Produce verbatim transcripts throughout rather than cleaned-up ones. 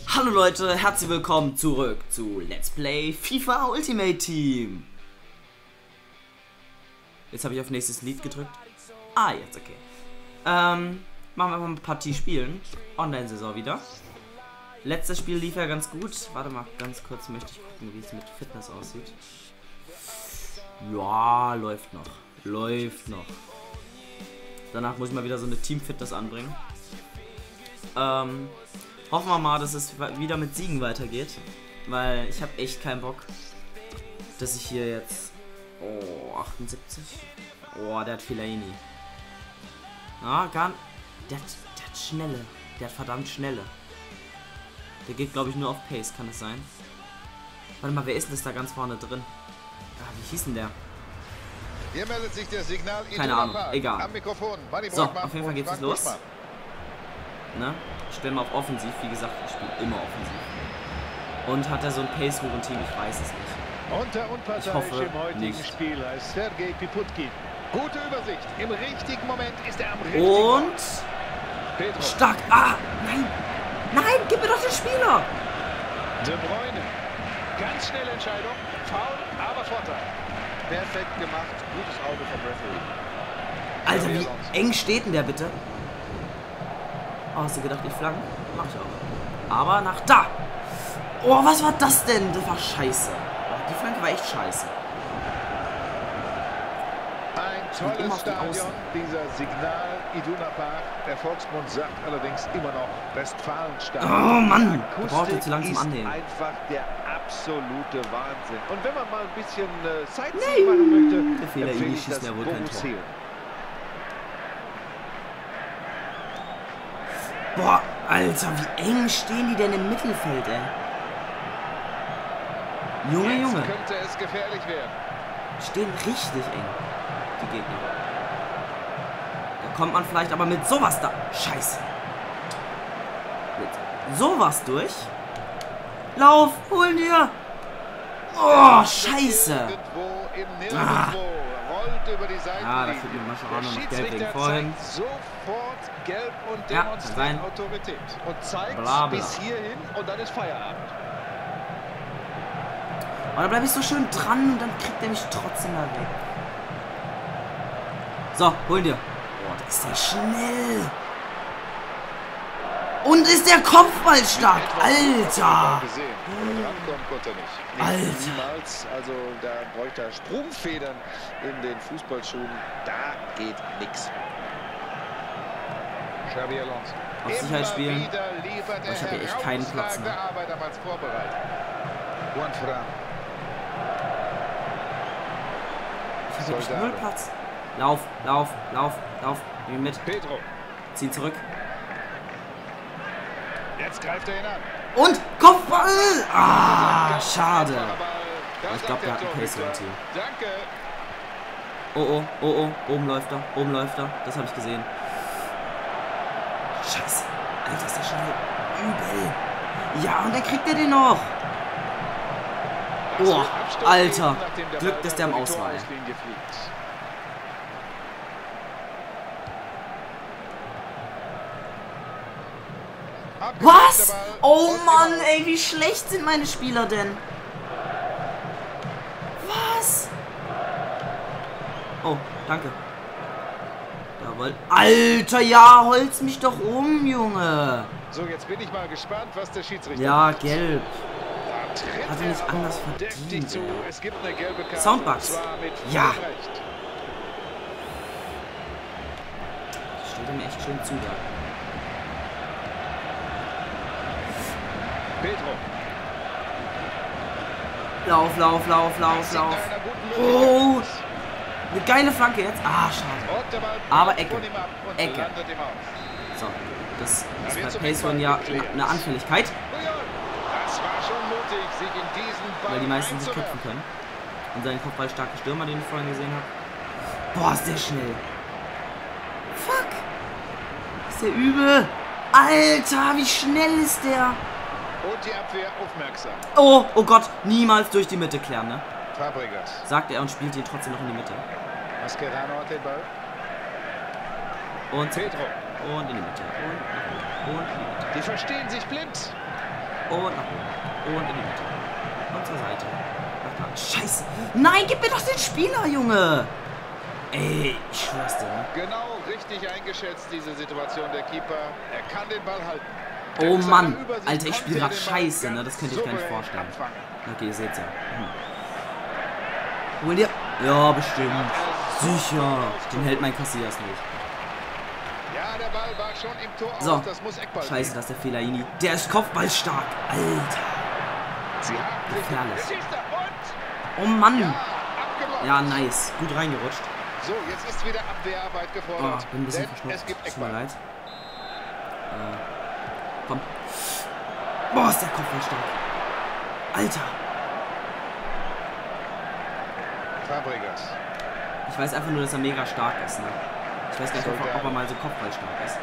Hallo Leute, herzlich willkommen zurück zu Let's Play FIFA Ultimate Team. Jetzt habe ich auf nächstes Lied gedrückt. Ah, jetzt okay. Ähm, machen wir mal eine Partie spielen. Online-Saison wieder. Letztes Spiel lief ja ganz gut. Warte mal, ganz kurz möchte ich gucken, wie es mit Fitness aussieht. Ja, läuft noch. Läuft noch. Danach muss ich mal wieder so eine Team-Fitness anbringen. Ähm... Hoffen wir mal, dass es wieder mit Siegen weitergeht, weil ich habe echt keinen Bock, dass ich hier jetzt... Oh, achtundsiebzig. Oh, der hat Fellaini. Ah, gar nicht. Der hat, der hat schnelle. Der hat verdammt schnelle. Der geht, glaube ich, nur auf Pace, kann es sein? Warte mal, wer ist denn das da ganz vorne drin? Ah, wie hieß denn der? Hier meldet sich der Signal. Keine Ahnung, egal. Am Mikrofon. So, auf jeden Fall geht's jetzt los. Ne? Ich stelle mal auf offensiv, wie gesagt, ich spiele immer offensiv. Und hat er so ein Pace-Team, ich weiß es nicht. Und der Unparteiische im heutigen nicht. Spiel heißt Sergej Piputkin. Gute Übersicht, im richtigen Moment ist er am richtigen Und Ort. Pedro. Stark, ah, nein, nein, gib mir doch den Spieler. De Bruyne, ganz schnelle Entscheidung, Foul, aber Vorteil. Perfekt gemacht, gutes Auge vom Referee. Alter, wie eng steht denn der bitte? Oh, hast du gedacht, ich flanken? Mach ich auch. Aber nach da! Oh, was war das denn? Das war scheiße. Die Flanke war echt scheiße. Ein tolles Stadion, dieser Signal Iduna Park. Der Volksmund sagt allerdings immer noch Westfalenstadion. Oh Mann, du braucht ihr zu langsam ist annehmen. Einfach der absolute Wahnsinn. Und wenn man mal ein bisschen äh, Sightseeing machen möchte, Der Fehler, empfehle ihn ich schießt das ja wohl kein Tor. Borussium. Boah, Alter, wie eng stehen die denn im Mittelfeld, ey? Junge, Jetzt Junge. könnte es gefährlich werden. Stehen richtig eng, die Gegner. Da kommt man vielleicht aber mit sowas da. Scheiße. Mit sowas durch. Lauf, holen dir. Oh, scheiße. Irgendwo im Nirgendwo. Ah. Rollt über die Seitenlinie. Ah, da fühlt mir Mascherano Der noch Gelb wegen Schiedsrichter vorhin. zeigt sofort gelb und Ja, demonstriert kann sein. Autorität. Und zeigt Bla, bla. bis hierhin und dann ist Feierabend. Und da bleibe ich so schön dran und dann kriegt er mich trotzdem mal weg. So, hol dir. Boah, da ist der schnell. Und ist der Kopfball stark. Alter. Alter. Niemals. Also da bräuchte er Sprungfedern in den Fußballschuhen. Da geht nichts. Xabi Alonso. Auf Sicherheit spielen. Ich ich habe hier echt keinen Platz mehr. Ich habe hier echt null Platz. Lauf, lauf, lauf, lauf. Nimm mit. Pedro. Zieh zurück. Jetzt greift er ihn an. Und Kopfball! Ah, schade. Ich glaube, der hat einen Pace im Team. Danke. Oh, oh, oh, oh. Oben läuft er. Oben läuft er. Das habe ich gesehen. Scheiße. Alter, ist der schnell. Übel. Ja, und dann kriegt er den noch. Oh, Alter. Glück, dass der am Aus war. Was? Oh Mann, ey, wie schlecht sind meine Spieler denn? Was? Oh, danke. Da wollt... Alter, ja, holz mich doch um, Junge. So, jetzt bin ich mal gespannt, was der Schiedsrichter Ja, macht. gelb. Da Hat er nicht anders deftig verdient, zu. ey. Es gibt eine gelbe Karte. Soundbugs. und zwar mit Ja. vollem Recht. Steht er mir echt schön zu da. Pedro. Lauf, lauf, lauf, lauf, lauf. Oh, eine geile Flanke jetzt. Ah, schade. Aber Ecke. Ecke. So, das ist bei Payson ja eine Anfälligkeit, Das war schon mutig, sich in diesen Ball weil die meisten sich einzuwerfen. köpfen können. Und seinen kopfballstarken Stürmer, den ich vorhin gesehen habe. Boah, ist der schnell. Fuck. Ist der übel. Alter, wie schnell ist der? Und die Abwehr aufmerksam. Oh, oh Gott, niemals durch die Mitte klären, ne? Fabregas. Sagt er und spielt ihn trotzdem noch in die Mitte. Mascherano hat den Ball. Und Pedro. Und in die Mitte. Und, und in die Mitte. Die verstehen sich blind. Und nach oben. Und in die Mitte. Und zur Seite. Nach da. Scheiße. Nein, gib mir doch den Spieler, Junge. Ey, ich schwör's dir, ne? Genau richtig eingeschätzt, diese Situation der Keeper. Er kann den Ball halten. Oh Mann, Alter, ich spiele gerade scheiße, ne? Das könnte ich gar nicht vorstellen. Okay, ihr seht's ja. Hm. Hol dir. Ja, bestimmt. Sicher. Den hält mein Casillas nicht. Ja, der Ball war schon im Tor. So. Das muss Eckball Scheiße, das ist der Fellaini. Der ist kopfballstark. Alter. Sie haben Gefährlich. Oh Mann. Ja, nice. Gut reingerutscht. So, jetzt ist wieder Abwehrarbeit gefordert. Oh, bin ein bisschen Denn verschnupft. es gibt Tut mir Eckball. leid. Äh, komm. Boah, ist der Kopfball stark. Alter. Fabregas. Ich weiß einfach nur, dass er mega stark ist, ne? Ich weiß gar nicht, ob, ob er mal so Kopfball stark ist.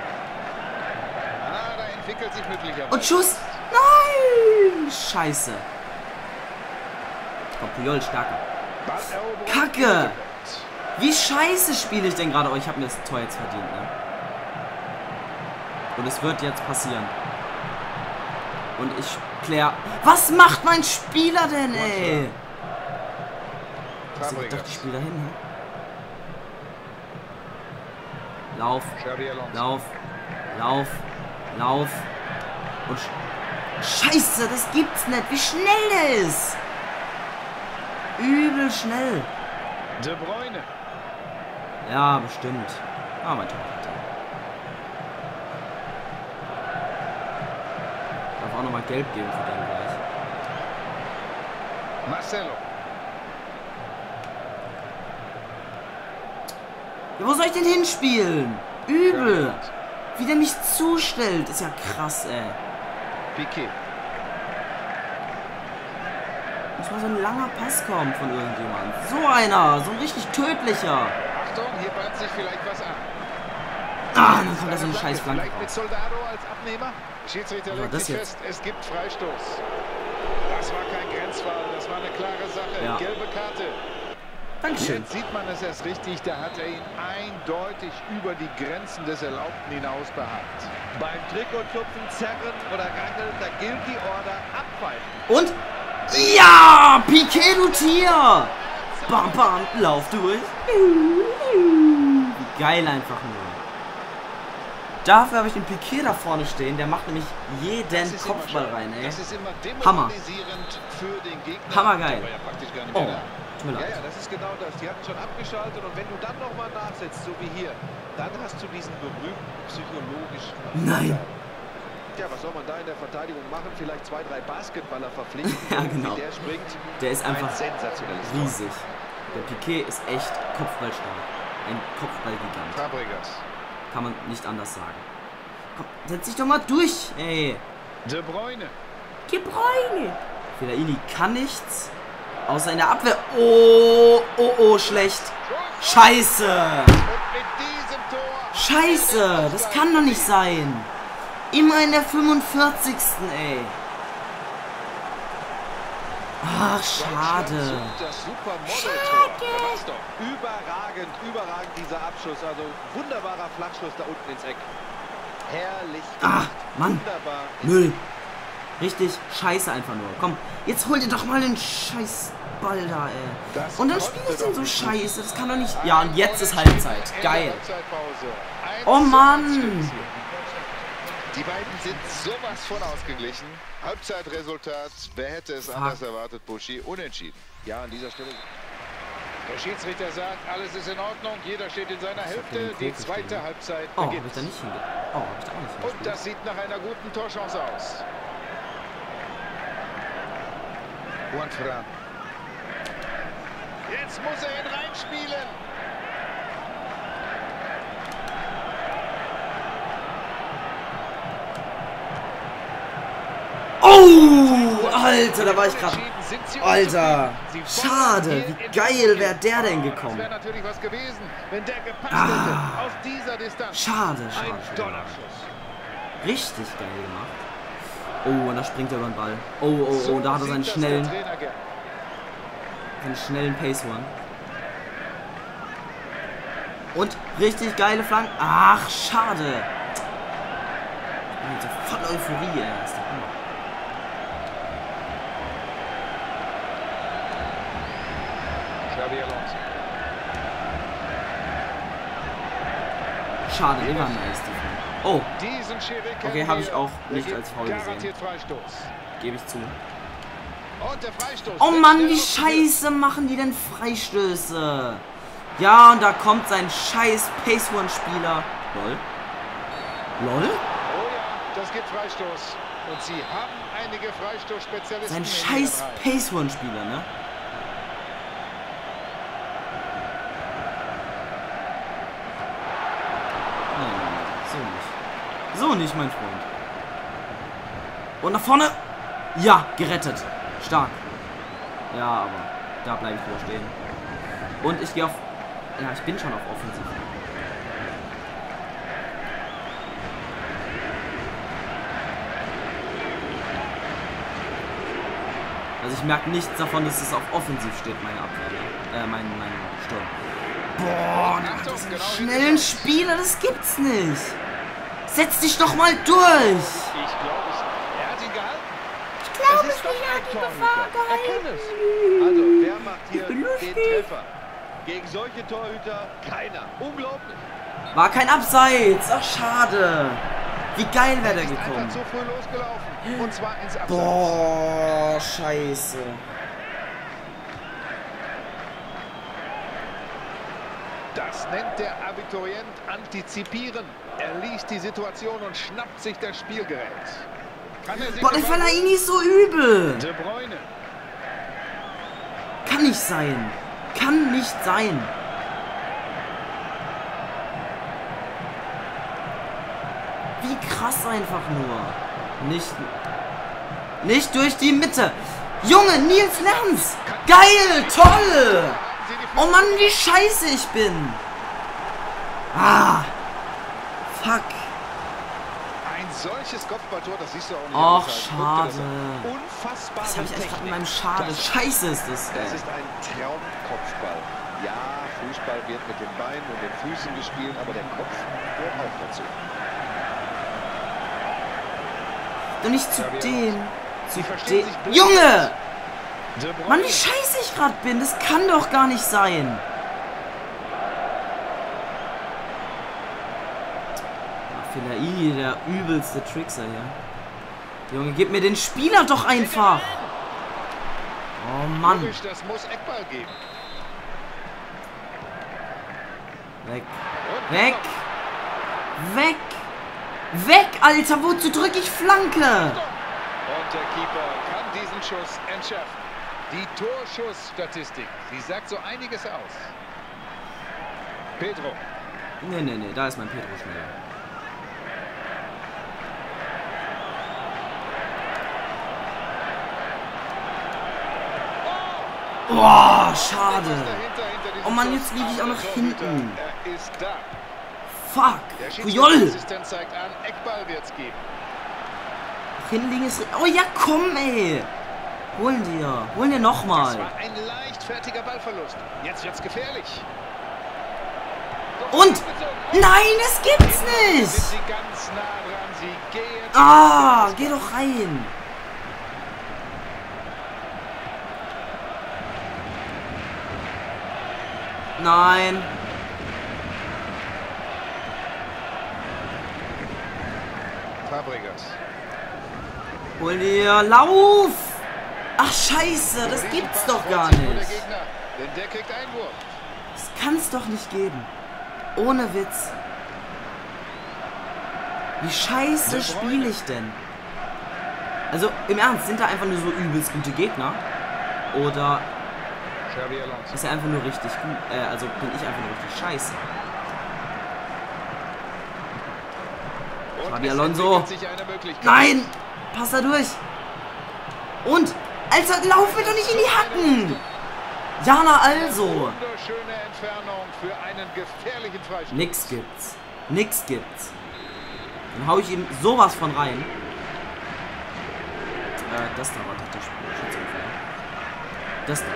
Ah, da entwickelt sich möglicherweise. Und Schuss! Nein! Scheiße. Komm, Puyol stärker. Balleroberung. Kacke! Wie scheiße spiele ich denn gerade? Oh, ich habe mir das Tor jetzt verdient, ne? Und es wird jetzt passieren. Und ich klär... Was macht mein Spieler denn, ey? Ich dachte, ich spiele da hin, ne? Lauf, lauf, lauf, lauf. Und sch Scheiße, das gibt's nicht. Wie schnell der ist. Übel schnell. De Bruyne. Ja, bestimmt. Ah, mein Torwart. Darf auch nochmal gelb geben für den gleich. Marcelo. Ja, wo soll ich denn hinspielen? Übel. Wie der mich zustellt, ist ja krass, ey. Piqué. Muss mal so ein langer Pass kommen von irgendjemandem. So einer, so ein richtig tödlicher. Achtung, hier bahnt sich vielleicht was an. Ah, dann kommt da so ein scheiß Flanke Vielleicht mit raus. Soldado als Abnehmer. Schiedsrichter legt das sich jetzt? fest, es gibt Freistoß. Das war kein Grenzfall, das war eine klare Sache. Ja. Gelbe Karte. Dankeschön. Jetzt sieht man es erst richtig, da hat er ihn eindeutig über die Grenzen des Erlaubten hinaus behabt. Beim Trikottupfen, Zerren oder Rangeln, da gilt die Order abpfeifen. Und? Ja! Piqué, du Tier! Bam, bam, lauf durch. Wie geil einfach nur. Dafür habe ich den Piqué da vorne stehen. Der macht nämlich jeden Kopfball rein, ey. Das ist immer Hammer. demoralisierend für den Gegner. Hammergeil. Der war ja praktisch gar nicht Oh, mehr da. tut mir Ja, leid. ja, das ist genau das. Die hatten schon abgeschaltet und wenn du dann nochmal nachsetzt, so wie hier, dann hast du diesen berühmten psychologischen Nein. Ja, was soll man da in der Verteidigung machen? Vielleicht zwei, drei Basketballer verpflichten. Ja, genau. Wie der springt. Der ist einfach Ein sensationelles Tor. riesig. Der Piqué ist echt kopfballstark. Ein Kopfballgigant. Fabregas. Kann man nicht anders sagen. Komm, setz dich doch mal durch, ey. De Bruyne. De Bruyne. Fellaini kann nichts. Außer in der Abwehr. Oh, oh, oh, schlecht. Scheiße. Und mit diesem Tor... Scheiße, das kann doch nicht sein. Immer in der fünfundvierzigsten ey. Ach, schade. Das Supermodel-Tor. Da war's doch. Überragend, überragend dieser Abschuss. Also wunderbarer Flachschuss da unten ins Eck. Herrlich. Ach, Mann. Wunderbar. Müll. Richtig scheiße einfach nur. Komm, jetzt hol dir doch mal den scheiß Ball da, ey. Das Und dann konnte spiel ich den doch so nicht scheiße. Das kann doch nicht... Ja, und jetzt ist Halbzeit. Ende Geil. Halbzeitpause. eins Oh zu Mann. eins. Die beiden sind sowas von ausgeglichen. Halbzeitresultat, wer hätte es anders erwartet, Buschi, unentschieden. Ja, an dieser Stelle. Der Schiedsrichter sagt, alles ist in Ordnung, jeder steht in seiner Hälfte, die zweite Halbzeit Oh, hab beginnt. ich da nicht hinge... Oh, hab ich da auch nicht hingespielt. Und das sieht nach einer guten Torchance aus. Juan Fran. Jetzt muss er ihn reinspielen. Oh, Alter, da war ich gerade... Alter, schade, wie geil wäre der denn Das gekommen. wäre natürlich was gewesen, wenn der gepasst Ah. hätte. Aus dieser Distanz. Schade, Ein schade. Donnerschuss. Richtig geil gemacht. Oh, und da springt er über den Ball. Oh, oh, So oh, da hat er sieht seinen das schnellen, der Trainer gern. seinen schnellen Pace-One. Und richtig geile Flanken. Ach, schade. Ich bin jetzt so voll Euphorie, ey. Das ist der Hammer. Schade, der war nice. Oh, Diesen Schiri kennen okay, habe ich wir. auch Der nicht gibt als faul gesehen. garantiert Freistoß. Gebe ich zu. Und der Freistoß. Oh wird Mann, schnell wie ausgeführt. scheiße machen die denn Freistöße? Ja, und da kommt sein scheiß Pace-One-Spieler. Lol. Lol? Oh ja, das gibt Freistoß. Und sie haben einige Freistoßspezialisten. Sein in scheiß ihren Reihen. Pace-One-Spieler, ne? Nein, nein, nein, so nicht. So nicht, mein Freund. Und nach vorne. Ja, gerettet. Stark. Ja, aber da bleibe ich wieder stehen. Und ich gehe auf... Ja, ich bin schon auf Offensiv. Also ich merke nichts davon, dass es auf Offensiv steht, meine Abwehr. Ne? Äh, mein, mein Sturm. Boah, Achtung, diesen genau schnellen hingeschaut. Spieler, das gibt's nicht. Setz dich doch mal durch. Ich glaube es. Er hat ihn gehalten. Ich glaube, Es ist ich doch habe ein die Torhüter. Gefahr Er kann gehalten. es. Also, wer macht hier bin den lustig. Treffer? Gegen solche Torhüter keiner. Unglaublich. War kein Abseits. Ach, schade. Wie geil wäre der Er ist einfach gekommen. zu früh losgelaufen. Und zwar ins Abseits. Boah, scheiße. Das nennt der Abiturient antizipieren. Er liest die Situation und schnappt sich das Spielgerät. Kann er sich Boah, der den Ball Fellaini ist so übel. De Bruyne. Kann nicht sein. Kann nicht sein. Wie krass einfach nur. Nicht... Nicht durch die Mitte. Junge, Nils Lenz. Geil, toll. Oh Mann, wie scheiße ich bin. Ah. Fuck. Ein solches Kopfballtor, das siehst du auch nicht. Och, alles halt. Guck dir das schade. an. Unfassbare Das habe ich echt gerade Technik. in meinem Schade. Klasse. Scheiße ist das, Das ey. ist ein Traumkopfball. Ja, Fußball wird mit den Beinen und den Füßen gespielt, aber der Kopf gehört auch dazu. Und nicht zu dem. Zu Die verstehen dem. sich blind. Junge! De Bruyne. Mann, wie scheiße ich gerade bin. Das kann doch gar nicht sein. Ach, Fellaini, der übelste Trickser hier. Junge, gib mir den Spieler doch einfach. Oh Mann. Logisch, das muss Eckball geben. Weg. Und Weg. Weg. Weg, Alter. Wozu drücke ich Flanke? Und der Keeper kann diesen Schuss entschärfen. Die Torschussstatistik, sie sagt so einiges aus. Pedro. Nee, nee, nee. Da ist mein Pedro schneller. Boah, schade. Dahinter, hinter diesem Oh Mann, Schuss. jetzt liege ich auch Aber noch der Torhüter, hinten. Er ist da. Fuck. Der Puyol. Schiedsrichterassistent zeigt an, Eckball wird's geben. Hinlegen ist... Oh ja, komm, ey. Holen dir. Holen dir Das nochmal. war ein leichtfertiger Ballverlust. Jetzt wird's gefährlich. Und... Nein, das gibt's Sind nicht. sie ganz nah dran. Sie gehen. Ah, geh doch rein. Nein. Fabregas. Hol dir. Lauf. Ach, scheiße. Das gibt's doch gar Der nicht. Gegner, denn der kriegt Einwurf. Das kann's doch nicht geben. Ohne Witz. Wie scheiße spiele ich denn? Also, im Ernst, sind da einfach nur so übelst gute Gegner? Oder Xabi Alonso. ist er einfach nur richtig gut? Äh, also bin ich einfach nur richtig scheiße? Und Xabi es Alonso. entwickelt sich eine Möglichkeit. Nein! Pass da durch! Und! Alter, lauf mir doch nicht in die Hacken! Jana also! Wunderschöne Entfernung für einen gefährlichen Freistoß. Nix gibt's. Nix gibt's. Dann hau ich ihm sowas von rein. Äh, das da war doch der Schützenfehler. Das da.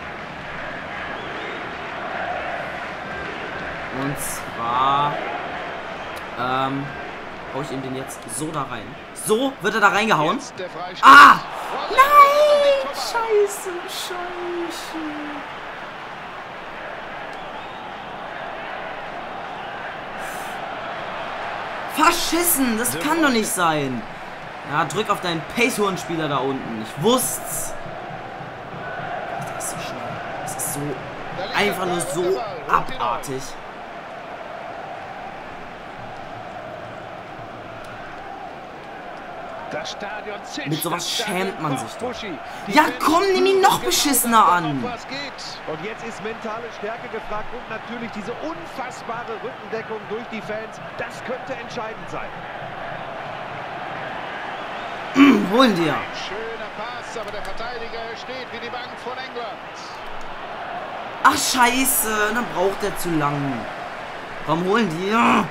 Und zwar ähm, hau ich ihm den jetzt so da rein. So wird er da reingehauen. Jetzt der Freistoß. Ah! Vorsicht, Nein! das ist doch nicht vorbei. Scheiße, scheiße. Verschissen, das kann doch nicht sein. Ja, drück auf deinen Pace-Horn-Spieler da unten. Ich wusste's. Das ist so schnell. Das ist so einfach nur so abartig. Das Stadion zischt. Mit sowas schämt man sich doch. Die Ja, Fans komm, nimm ihn noch beschissener an. Was geht? Und jetzt ist mentale Stärke gefragt und natürlich diese unfassbare Rückendeckung durch die Fans. Das könnte entscheidend sein. Holen dir. Ein schöner Pass, aber der Verteidiger steht wie die Bank von England. Ach, scheiße. Dann braucht er zu lang. Komm, holen die. Dann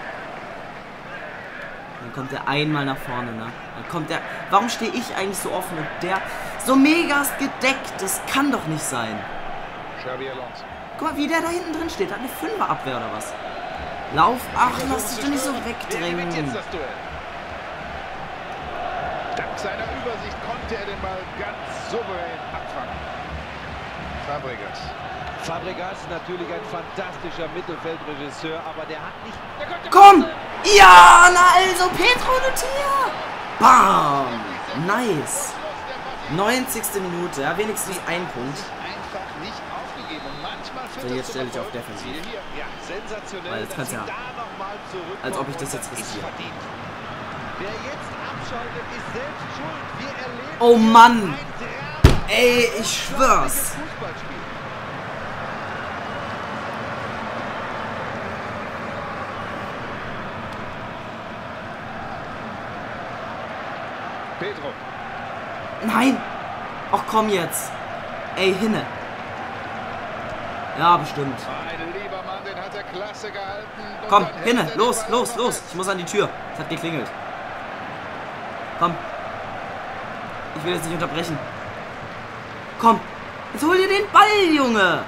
kommt er einmal nach vorne, ne? Dann kommt er... Warum stehe ich eigentlich so offen und der so mega gedeckt? Das kann doch nicht sein. Xabi Alonso. Guck mal, wie der da hinten drin steht. Hat eine Fünferabwehr oder was? Lauf. Ach, lass dich doch nicht so Wer gewinnt wegdrängen. jetzt das Duell? Dank seiner Übersicht konnte er den Ball ganz souverän abfangen. Fabregas. Fabregas natürlich ein fantastischer Mittelfeldregisseur, aber der hat nicht... Der könnte Komm! Ja, na also, Pedro de Tia! Bam! Nice! neunzigste Minute, ja, wenigstens ein Punkt. einfach nicht aufgegeben. Und manchmal So, jetzt stelle ich auf defensiv. Ja, sensationell. Weil jetzt kann's ja- dass sie da noch mal zurückkommen als ob ich das und jetzt ist riskiere. verdient. Wer jetzt abschaltet, ist selbst schuld. Wir erleben Oh hier Mann! ein Drama. Ey, ich schwör's! Fußballspiel. Pedro. Nein! Ach komm jetzt! Ey, hinne! Ja, bestimmt. Ein lieber Mann, den hat er klasse gehalten. Und Komm, dann hält hinne! er den Los, Ball los, noch los! fest. Ich muss an die Tür. Es hat geklingelt. Komm. Ich will jetzt nicht unterbrechen. Komm! Jetzt hol dir den Ball, Junge!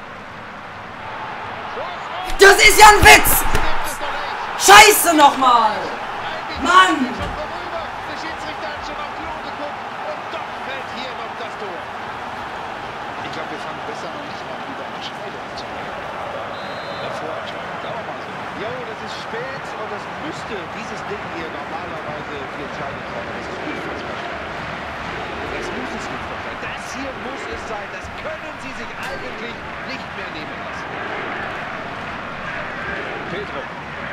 Das ist ja ein Witz! Scheiße nochmal! Mann! Der Schiedsrichter hat schon auf die Uhr geguckt und doch fällt hier noch das Tor. Ich glaube, wir fangen besser noch nicht an, über Entscheidungen zu reden. Hervorragend. Dauer mal so. Jo, das ist spät und das müsste dieses Ding hier normalerweise für Entscheidung kommen. Das ist unfassbar schwer. Das muss es nicht sein. Das hier muss es sein. Das können sie sich eigentlich nicht mehr nehmen lassen. Pedro.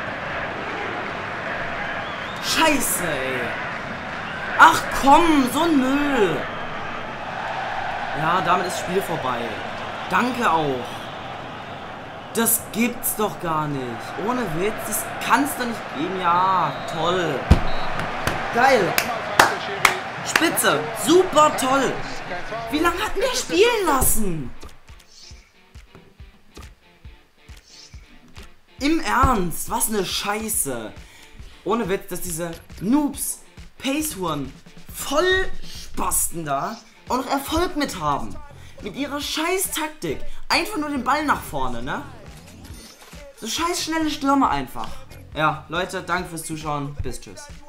Scheiße, ey. Ach komm, so ein Müll. Ja, damit ist das Spiel vorbei. Danke auch. Das gibt's doch gar nicht. Ohne Witz, das kann's doch nicht geben. Ja, toll. Geil. Mal fragt der Schiri. Spitze. Super toll. Kein Foul. Wie lange hat der spielen lassen? Im Ernst, was eine Scheiße. Ohne Witz, dass diese Noobs, Pacehuren, Vollspasten da auch noch Erfolg mit haben. Mit ihrer scheiß Taktik. Einfach nur den Ball nach vorne, ne? So scheiß schnelle Stürme einfach. Ja, Leute, danke fürs Zuschauen. Bis tschüss.